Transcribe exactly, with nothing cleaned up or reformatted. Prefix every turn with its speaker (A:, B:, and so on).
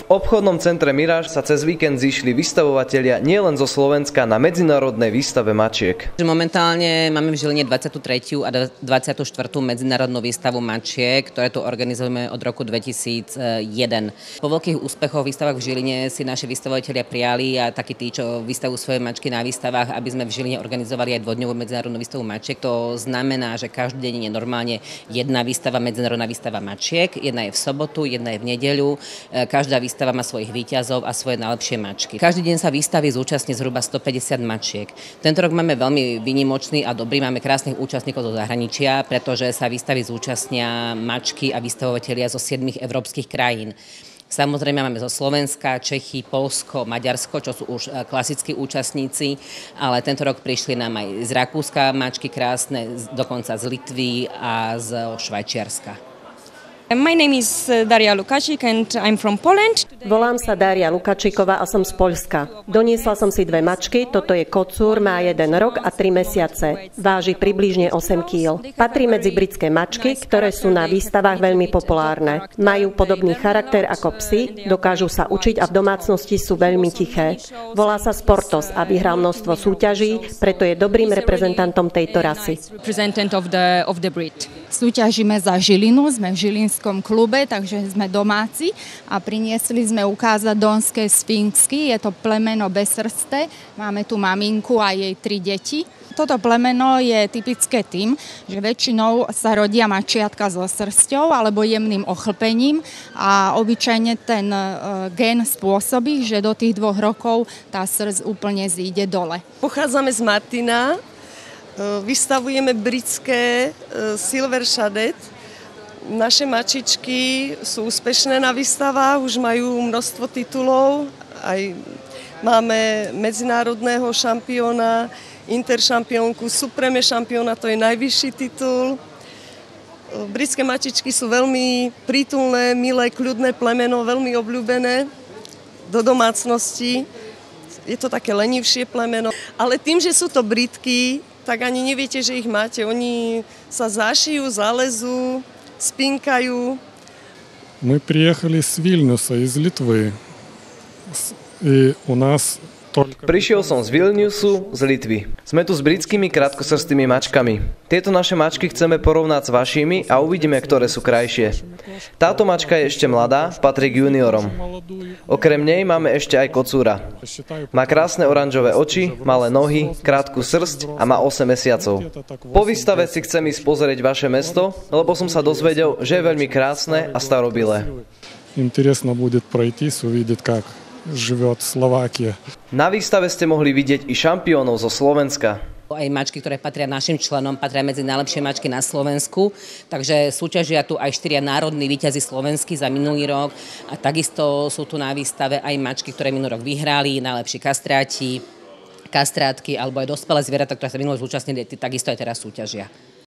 A: V obchodnom centre Miráž sa cez víkend zišli vystavovatelia nielen zo Slovenska na medzinárodnej výstave mačiek.
B: Momentálne máme v Žiline dvadsiatu tretiu a dvadsiatu štvrtú medzinárodnú výstavu mačiek, ktoré tu organizujeme od roku dvetisícjeden. Po veľkých úspechoch výstavách v Žiline si naši vystavovatelia prijali a takí tí, čo vystavujú svoje mačky na výstavách, aby sme v Žiline organizovali aj dvojdňovú medzinárodnú výstavu mačiek. To znamená, že každý deň je normálne jedna výstava, medzinárodná výstava mačiek. Jedna je v sobotu, jedna je v nedeľu. Každá výstava Výstava má svojich víťazov a svoje najlepšie mačky. Každý deň sa výstavy zúčastní zhruba stopäťdesiat mačiek. Tento rok máme veľmi výnimočný a dobrý, máme krásnych účastníkov zo zahraničia, pretože sa výstavy zúčastnia mačky a vystavovatelia zo siedmich európskych krajín. Samozrejme máme zo Slovenska, Čechy, Poľsko, Maďarsko, čo sú už klasickí účastníci, ale tento rok prišli nám aj z Rakúska mačky krásne, dokonca z Litvy a z Švajčiarska.
C: My name is Daria Lukačík and I'm from Poland.
D: Volám sa Daria Lukačíková a som z Poľska. Doniesla som si dve mačky, toto je kocúr, má jeden rok a tri mesiace. Váži približne osem kíl. Patrí medzi britské mačky, ktoré sú na výstavách veľmi populárne. Majú podobný charakter ako psi, dokážu sa učiť a v domácnosti sú veľmi tiché. Volá sa Sportos a vyhral množstvo súťaží, preto je dobrým reprezentantom tejto rasy.
E: Súťažíme za Žilinu, sme v Žilinskom klube, takže sme domáci a priniesli sme ukázať donské sfinxky. Je to plemeno bezsrsté, máme tu maminku a jej tri deti. Toto plemeno je typické tým, že väčšinou sa rodia mačiatka so srsťou alebo jemným ochlpením a obyčajne ten gén spôsobí, že do tých dvoch rokov tá srst úplne zíde dole.
F: Pochádzame z Martina. Vystavujeme britské Silver Shaded. Naše mačičky sú úspešné na výstavách, už majú množstvo titulov. Aj máme medzinárodného šampióna, interšampiónku, supreme šampióna, to je najvyšší titul. Britské mačičky sú veľmi prítulné, milé, kľudné plemeno, veľmi obľúbené do domácnosti. Je to také lenivšie plemeno. Ale tým, že sú to Britky, tak ani neviete, že ich máte. Oni sa zašijú, zalezú, spinkajú.
G: Мы приехали с Вильнюса, из Литвы. И у нас
A: Prišiel som z Vilniusu, z Litvy. Sme tu s britskými krátkosrstými mačkami. Tieto naše mačky chceme porovnať s vašimi a uvidíme, ktoré sú krajšie. Táto mačka je ešte mladá, patrí k juniorom. Okrem nej máme ešte aj kocúra. Má krásne oranžové oči, malé nohy, krátku srsť a má osem mesiacov. Po výstave si chcem ísť pozrieť vaše mesto, lebo som sa dozvedel, že je veľmi krásne a starobilé.
G: Интересно будет пройтись, увидеть, как живет Slovákia.
A: Na výstave ste mohli vidieť i šampiónov zo Slovenska.
B: Aj mačky, ktoré patria našim členom, patria medzi najlepšie mačky na Slovensku. Takže súťažia tu aj štyria národní víťazi slovenskí za minulý rok. A takisto sú tu na výstave aj mačky, ktoré minulý rok vyhrali, najlepší kastráti, kastrátky alebo aj dospelé zvieratá, ktoré sa minulý zúčastnili, takisto aj teraz súťažia.